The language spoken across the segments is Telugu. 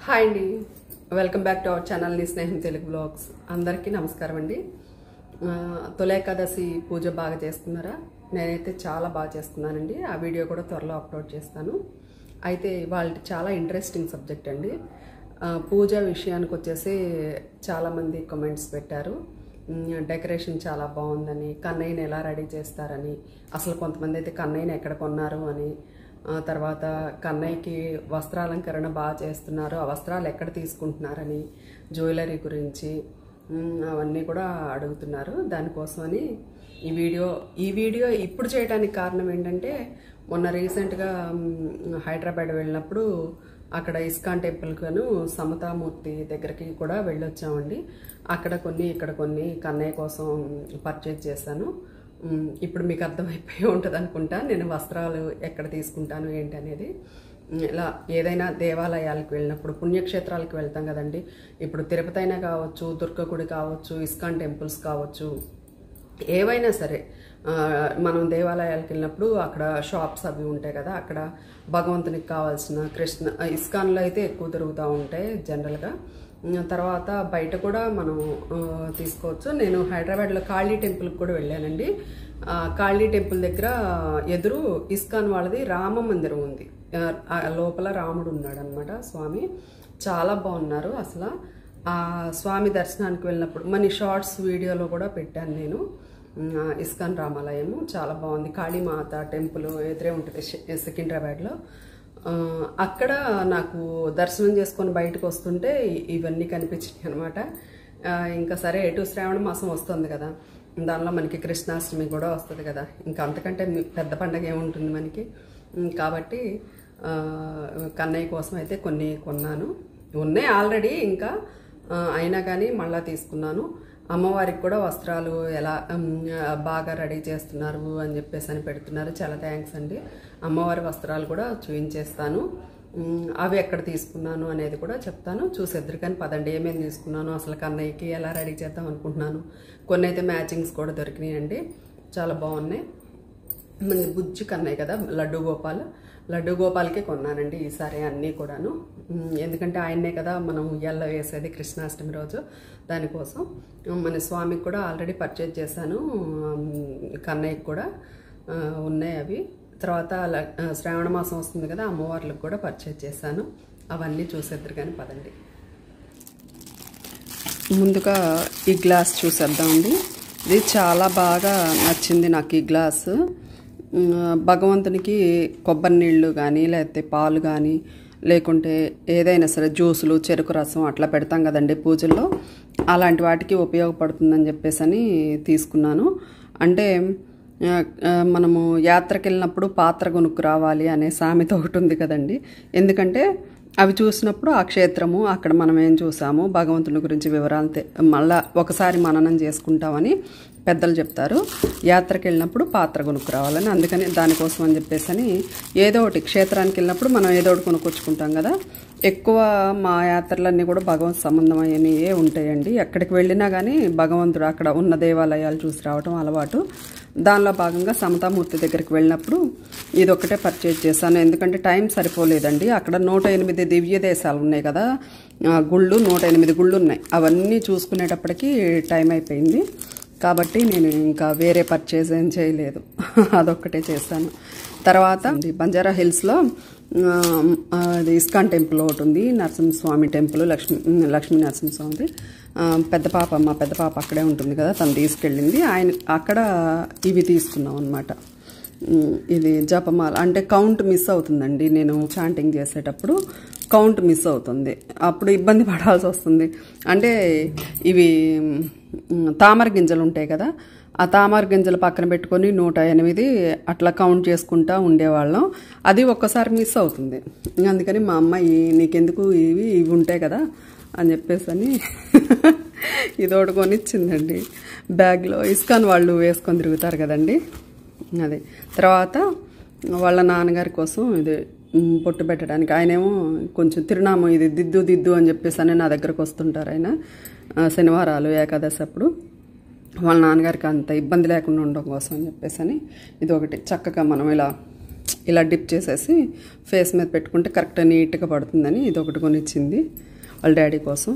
హాయ్ అండి, welcome back to our channel నీ స్నేహం తెలుగు బ్లాగ్స్. అందరికీ నమస్కారం అండి. తొలి ఏకాదశి పూజ బాగా చేసుకున్నారా? నేనైతే చాలా బాగా చేసుకున్నానండి. ఆ వీడియో కూడా త్వరలో అప్లోడ్ చేస్తాను. అయితే వాళ్ళ చాలా ఇంట్రెస్టింగ్ సబ్జెక్ట్ అండి. పూజ విషయానికి వచ్చేసి చాలామంది కామెంట్స్ పెట్టారు. డెకరేషన్ చాలా బాగుందని, కన్నయ్యని ఎలా రెడీ చేస్తారని, అసలు కొంతమంది అయితే కన్నయ్యని ఎక్కడ కొన్నారు అని, తర్వాత కన్నయ్యకి వస్త్రాలంకరణ బాగా చేస్తున్నారు, ఆ వస్త్రాలు ఎక్కడ తీసుకుంటున్నారని, జ్యువెలరీ గురించి అవన్నీ కూడా అడుగుతున్నారు. దానికోసమని ఈ వీడియో ఇప్పుడు చేయడానికి కారణం ఏంటంటే, మొన్న రీసెంట్గా హైదరాబాద్ వెళ్ళినప్పుడు అక్కడ ఇస్కాన్ టెంపుల్గాను సమతామూర్తి దగ్గరికి కూడా వెళ్ళొచ్చామండి. అక్కడ కొన్ని ఇక్కడ కొన్ని కన్నయ్య కోసం పర్చేజ్ చేశాను. ఇప్పుడు మీకు అర్థమైపోయి ఉంటుంది అనుకుంటా నేను వస్త్రాలు ఎక్కడ తీసుకుంటాను ఏంటి అనేది. ఇలా ఏదైనా దేవాలయాలకు వెళ్ళినప్పుడు, పుణ్యక్షేత్రాలకు వెళ్తాం కదండి. ఇప్పుడు తిరుపతి అయినా కావచ్చు, దుర్గగుడి కావచ్చు, ఇస్కాన్ టెంపుల్స్ కావచ్చు, ఏవైనా సరే మనం దేవాలయాలకు వెళ్ళినప్పుడు అక్కడ షాప్స్ అవి ఉంటాయి కదా, అక్కడ భగవంతునికి కావాల్సిన ఇస్కాన్లో అయితే ఎక్కువ దొరుకుతూ ఉంటాయి జనరల్గా. తర్వాత బయట కూడా మనం తీసుకోవచ్చు. నేను హైదరాబాద్లో కాళీ టెంపుల్కి కూడా వెళ్ళానండి. కాళీ టెంపుల్ దగ్గర ఎదురు ఇస్కాన్ వాళ్ళది రామ మందిరం ఉంది. లోపల రాముడు ఉన్నాడు అనమాట, స్వామి. చాలా బాగున్నారు అసలు. ఆ స్వామి దర్శనానికి వెళ్ళినప్పుడు మన షార్ట్స్ వీడియోలో కూడా పెట్టాను నేను. ఇస్కాన్ రామాలయము చాలా బాగుంది. కాళీమాత టెంపుల్ ఎదురే ఉంటుంది సికింద్రాబాద్లో. అక్కడ నాకు దర్శనం చేసుకొని బయటకు వస్తుంటే ఇవన్నీ కనిపించినాయి అనమాట. ఇంకా సరే, ఎటు శ్రావణ మాసం వస్తుంది కదా, దానిలో మనకి కృష్ణాష్టమి కూడా వస్తుంది కదా, ఇంకా అంతకంటే పెద్ద పండగ ఏముంటుంది మనకి. కాబట్టి కన్నయ్య కోసం అయితే కొన్ని కొన్నాను. ఉన్నాయి ఆల్రెడీ, ఇంకా అయినా కానీ మళ్ళీ తీసుకున్నాను. అమ్మవారికి కూడా వస్త్రాలు ఎలా బాగా రెడీ చేస్తున్నారు అని చెప్పేసి అని పెడుతున్నారు. చాలా థ్యాంక్స్ అండి. అమ్మవారి వస్త్రాలు కూడా చూపించేస్తాను. అవి ఎక్కడ తీసుకున్నాను అనేది కూడా చెప్తాను. చూసేద్దరు కానీ పదండి ఏమేమి తీసుకున్నాను, అసలు కన్నయ్యకి ఎలా రెడీ చేద్దాం అనుకుంటున్నాను. కొన్ని అయితే మ్యాచింగ్స్ కూడా దొరికినాయండి, చాలా బాగున్నాయి. మన బుజ్జి కన్నయ్య కదా, లడ్డూ గోపాల్కే కొన్నానండి ఈసారి అన్నీ కూడాను. ఎందుకంటే ఆయన్నే కదా మనం ఉయ్యాల్లో వేసేది కృష్ణాష్టమి రోజు. దానికోసం మన స్వామికి కూడా ఆల్రెడీ పర్చేజ్ చేశాను, కన్నయ్యకి కూడా ఉన్నాయి అవి. తర్వాత శ్రావణ మాసం వస్తుంది కదా, అమ్మవార్లకు కూడా పర్చేజ్ చేశాను. అవన్నీ చూసేద్దరు కానీ పదండి. ముందుగా ఈ గ్లాస్ చూసేద్దామండి. ఇది చాలా బాగా నచ్చింది నాకు ఈ గ్లాసు. భగవంతునికి కొబ్బరి నీళ్ళు కానీ, లేకపోతే పాలు కానీ, లేకుంటే ఏదైనా సరే జ్యూసులు, చెరుకు రసం అట్లా పెడతాం కదండి పూజల్లో, అలాంటి వాటికి ఉపయోగపడుతుందని చెప్పేసి అని తీసుకున్నాను. అంటే మనము యాత్రకు వెళ్ళినప్పుడు పాత్ర కొనుక్కు రావాలి అనే సామెత ఒకటి ఉంది కదండి. ఎందుకంటే అవి చూసినప్పుడు ఆ క్షేత్రము, అక్కడ మనం ఏం చూసాము, భగవంతుని గురించి వివరాలు మళ్ళా ఒకసారి మననం చేసుకుంటామని పెద్దలు చెప్తారు. యాత్రకు వెళ్ళినప్పుడు పాత్ర కొనుక్కు రావాలని. అందుకని దానికోసం అని చెప్పేసి అని ఏదో ఒకటి క్షేత్రానికి వెళ్ళినప్పుడు మనం ఏదో ఒకటి కొనుక్కొచ్చుకుంటాం కదా. ఎక్కువ మా యాత్రలన్నీ కూడా భగవంతు సంబంధం అయ్యే ఉంటాయండి. ఎక్కడికి వెళ్ళినా కానీ భగవంతుడు అక్కడ ఉన్న దేవాలయాలు చూసి రావటం అలవాటు. దానిలో భాగంగా సమతామూర్తి దగ్గరికి వెళ్ళినప్పుడు ఇదొక్కటే పర్చేజ్ చేశాను. ఎందుకంటే టైం సరిపోలేదండి. అక్కడ 108 దివ్య దేశాలు ఉన్నాయి కదా, గుళ్ళు 108 గుళ్ళు ఉన్నాయి. అవన్నీ చూసుకునేటప్పటికి టైం అయిపోయింది. కాబట్టి నేను ఇంకా వేరే పర్చేజ్ ఏం చేయలేదు, అదొక్కటే చేశాను. తర్వాత బంజారా హిల్స్లో అది ఇస్కాన్ టెంపుల్ ఒకటి ఉంది, నరసింహస్వామి టెంపుల్, లక్ష్మీ నరసింహస్వామి. మా పెద్ద పాప అక్కడే ఉంటుంది కదా, తను తీసుకెళ్ళింది. అక్కడ ఇవి తీసుకున్నాం అనమాట. ఇది జపమాల, అంటే కౌంట్ మిస్ అవుతుందండి. నేను చాంటింగ్ చేసేటప్పుడు కౌంట్ మిస్ అవుతుంది, అప్పుడు ఇబ్బంది పడాల్సి వస్తుంది. అంటే ఇవి తామర గింజలు ఉంటాయి కదా, ఆ తామర గింజలు పక్కన పెట్టుకొని 108 అట్లా కౌంట్ చేసుకుంటా ఉండేవాళ్ళం. అది ఒక్కసారి మిస్ అవుతుంది. అందుకని మా అమ్మాయి నీకెందుకు ఇవి ఉంటాయి కదా అని చెప్పేసి అని ఇదోటి కొనిచ్చిందండి బ్యాగ్లో. ఇస్కాన్ వాళ్ళు వేసుకొని తిరుగుతారు కదండి, అది. తర్వాత వాళ్ళ నాన్నగారి కోసం ఇది పొట్టు పెట్టడానికి, ఆయనేమో కొంచెం తిరునామం ఇది దిద్దు అని చెప్పేసి అని నా దగ్గరకు వస్తుంటారు ఆయన శనివారాలు, ఏకాదశి అప్పుడు. వాళ్ళ నాన్నగారికి అంత ఇబ్బంది లేకుండా ఉండడం కోసం అని చెప్పేసి అని ఇది ఒకటి చక్కగా మనం ఇలా ఇలా డిప్ చేసేసి ఫేస్ మీద పెట్టుకుంటే కరెక్ట్గా నీట్గా పడుతుందని ఇది ఒకటి కొనిచ్చింది వాళ్ళ డాడీ కోసం.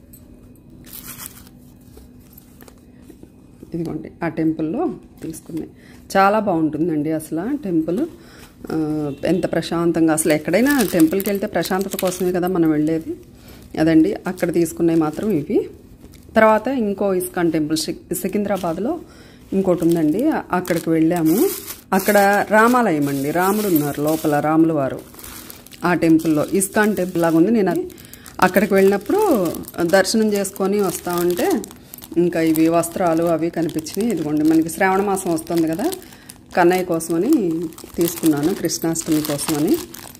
ఇదిగోండి ఆ టెంపుల్లో తీసుకున్నాయి. చాలా బాగుంటుందండి అసలు టెంపుల్. ఎంత ప్రశాంతంగా, అసలు ఎక్కడైనా టెంపుల్కి వెళ్తే ప్రశాంతత కోసమే కదా మనం వెళ్ళేది. అదండి అక్కడ తీసుకున్నాయి మాత్రం ఇవి. తర్వాత ఇంకో ఇస్కాన్ టెంపుల్ సికింద్రాబాద్లో ఇంకోటి ఉందండి, అక్కడికి వెళ్ళాము. అక్కడ రామాలయం అండి, రాముడు ఉన్నారు లోపల, రాముల వారు. ఆ టెంపుల్లో ఇస్కాన్ టెంపుల్ లాగా ఉంది. నేను అక్కడికి వెళ్ళినప్పుడు దర్శనం చేసుకొని వస్తూ ఉంటే ఇంకా ఇవి వస్త్రాలు అవి కనిపించినాయి. ఇదిగోండి మనకి శ్రావణ మాసం వస్తుంది కదా, కన్నయ్య కోసమని తీసుకున్నాను, కృష్ణాష్టమి కోసమని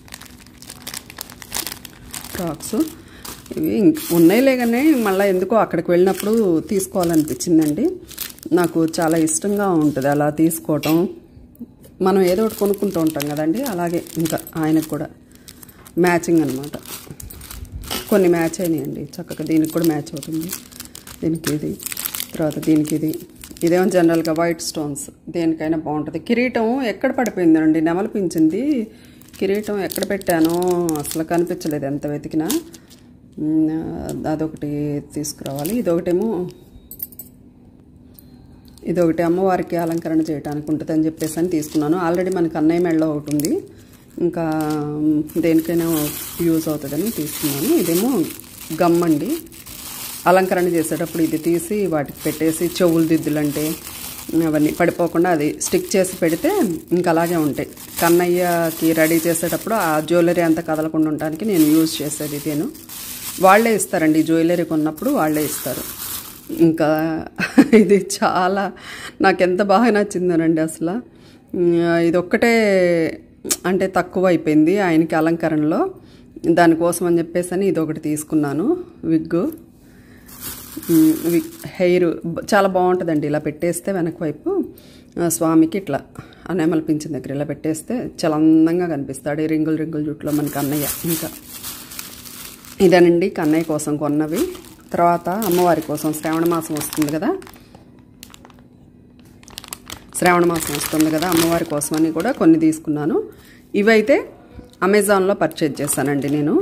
ఫ్రాక్స్. ఇవి ఉన్నాయిలే కానీ మళ్ళీ ఎందుకో అక్కడికి వెళ్ళినప్పుడు తీసుకోవాలనిపించిందండి. నాకు చాలా ఇష్టంగా ఉంటుంది అలా తీసుకోవటం. మనం ఏదో ఒకటి కొనుక్కుంటూ ఉంటాం కదండి, అలాగే ఇంకా ఆయనకు కూడా మ్యాచింగ్ అనమాట. కొన్ని మ్యాచ్ అయినాయండి చక్కగా. దీనికి కూడా మ్యాచ్ అవుతుంది, దీనికి ఇది, తర్వాత దీనికి ఇది. ఇదేమో జనరల్గా వైట్ స్టోన్స్, దేనికైనా బాగుంటుంది. కిరీటం ఎక్కడ పడిపోయిందండి, నెమలిపించింది. కిరీటం ఎక్కడ పెట్టానో అసలు కనిపించలేదు ఎంత వెతికినా. అదొకటి తీసుకురావాలి. ఇదొకటి అమ్మవారికి అలంకరణ చేయడానికి ఉంటుందని చెప్పేసి అని తీసుకున్నాను. ఆల్రెడీ మనకి అన్నయ్య మెడలో ఒకటి ఉంది, ఇంకా దేనికైనా యూజ్ అవుతుందని తీసుకున్నాను. ఇదేమో గమ్ అండి, అలంకరణ చేసేటప్పుడు ఇది తీసి వాటికి పెట్టేసి చెవులు దిద్దులంటే అవన్నీ పడిపోకుండా అది స్టిక్ చేసి పెడితే ఇంకా అలాగే ఉంటాయి. కన్నయ్యకి రెడీ చేసేటప్పుడు ఆ జ్యువెలరీ అంతా కదలకుండా ఉండడానికి నేను యూజ్ చేసేది ఇదేను. వాళ్ళే ఇస్తారండి, జ్యువెలరీ కొన్నప్పుడు వాళ్ళే ఇస్తారు. ఇంకా ఇది చాలా నాకెంత బాగా నచ్చిందనండి అసలు. ఇది ఒక్కటే అంటే తక్కువ అయిపోయింది ఆయనకి అలంకరణలో, దానికోసం అని చెప్పేసి అని ఇది ఒకటి తీసుకున్నాను. విగ్గు హెయిర్ చాలా బాగుంటుందండి. ఇలా పెట్టేస్తే వెనక వైపు స్వామికి ఇట్లా అనేమల పింఛన్ దగ్గర ఇలా పెట్టేస్తే చాలా అందంగా కనిపిస్తాడు. ఈ రింగులు రింగులు జుట్లో మనకి అన్నయ్య. ఇంకా ఇదేనండి కన్నయ్య కోసం కొన్నవి. తర్వాత అమ్మవారి కోసం శ్రావణ మాసం వస్తుంది కదా, అమ్మవారి కోసమని కూడా కొన్ని తీసుకున్నాను. ఇవైతే అమెజాన్లో పర్చేజ్ చేశానండి నేను.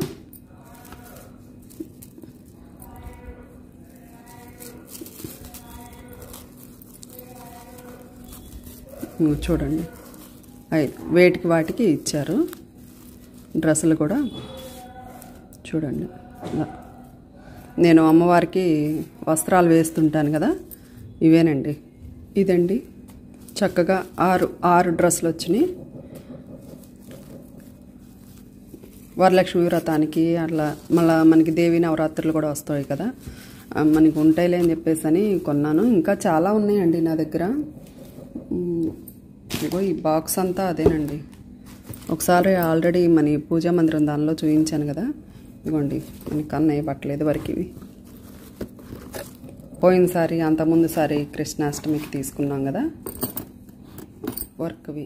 చూడండి వేటికి వాటికి ఇచ్చారు. డ్రెస్సులు కూడా చూడండి. నేను అమ్మవారికి వస్త్రాలు వేస్తుంటాను కదా, ఇవేనండి. ఇదండి చక్కగా ఆరు డ్రెస్సులు వచ్చినాయి. వరలక్ష్మి వ్రతానికి అట్లా మళ్ళీ మనకి దేవి నవరాత్రులు కూడా వస్తాయి కదా, మనకి ఉంటాయిలే అని చెప్పేసి అని కొన్నాను. ఇంకా చాలా ఉన్నాయండి నా దగ్గర. ఇగో ఈ బాక్స్ అంతా అదేనండి. ఒకసారి ఆల్రెడీ మన పూజా మందిరం దానిలో చూపించాను కదా. ఇదిగోండి మనకి కన్నయ్య బట్టలు ఇదివరకు ఇవి. పోయినసారి అంతకుముందుసారి కృష్ణాష్టమికి తీసుకున్నాం కదా వర్క్వి.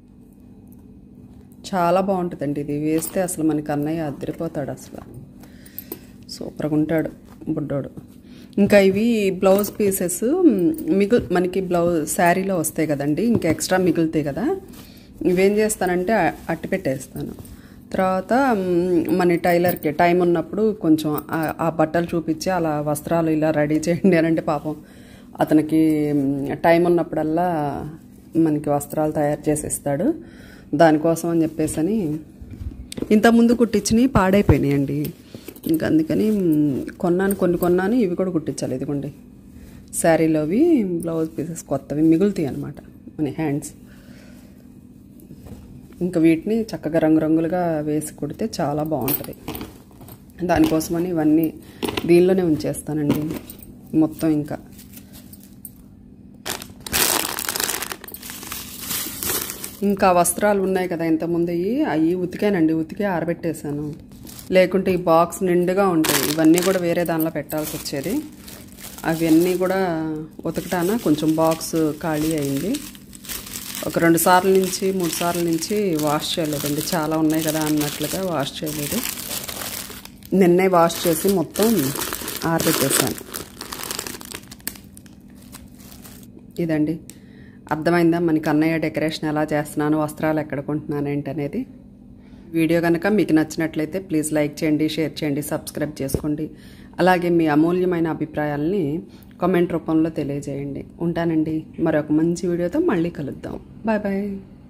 చాలా బాగుంటుందండి ఇది. వేస్తే అసలు మనకి అన్నయ్య అద్దరిపోతాడు, అసలు సూపర్గా ఉంటాడు బుడ్డోడు. ఇంకా ఇవి బ్లౌజ్ పీసెస్ మనకి శారీలో వస్తాయి కదండి, ఇంకా ఎక్స్ట్రా మిగులుతాయి కదా, ఇవేం చేస్తానంటే అట్టి పెట్టేస్తాను. తర్వాత మన టైలర్కి టైం ఉన్నప్పుడు కొంచెం ఆ బట్టలు చూపించి అలా వస్త్రాలు ఇలా రెడీ చేయండి అని అంటే పాపం అతనికి టైం ఉన్నప్పుడల్లా మనకి వస్త్రాలు తయారు చేసి ఇస్తాడు. దానికోసం అని చెప్పేసి అని ఇంతకుముందు కుట్టించినవి పాడైపోయినాయండి. ఇంకా అందుకని కొన్నాను. ఇవి కూడా కుట్టించాలి. ఇదిగోండి శారీలోవి బ్లౌజ్ పీసెస్ కొత్తవి మిగులుతాయి అన్నమాట మన హ్యాండ్స్. ఇంకా వీటిని చక్కగా రంగురంగులుగా వేసి కుడితే చాలా బాగుంటుంది. దానికోసమని ఇవన్నీ దీనిలోనే ఉంచేస్తానండి మొత్తం. ఇంకా వస్త్రాలు ఉన్నాయి కదా ఇంతకుముందు, అవి ఉతికానండి, ఉతికి ఆరబెట్టేశాను. లేకుంటే ఈ బాక్స్ నిండుగా ఉంటాయి. ఇవన్నీ కూడా వేరే దానిలో పెట్టాల్సి వచ్చేది. అవన్నీ కూడా ఉతకటాన కొంచెం బాక్స్ ఖాళీ అయింది. ఒక 2 సార్లు నుంచి 3 సార్లు నుంచి వాష్ చేయలేదండి. చాలా ఉన్నాయి కదా అన్నట్లుగా వాష్ చేయలేదు. నిన్నే వాష్ చేసి మొత్తం ఆరబెట్టేసాను. ఇదండి అర్థమైందా మనకి అన్నయ్య డెకరేషన్ ఎలా చేస్తున్నాను, వస్త్రాలు ఎక్కడ కొంటున్నాను ఏంటనేది. వీడియో కనుక మీకు నచ్చినట్లయితే ప్లీజ్ లైక్ చేయండి, షేర్ చేయండి, సబ్స్క్రైబ్ చేసుకోండి. అలాగే మీ అమూల్యమైన అభిప్రాయాలని కామెంట్ రూపంలో తెలియజేయండి. ఉంటానండి, మరొక మంచి వీడియోతో మళ్ళీ కలుద్దాం. Bye bye.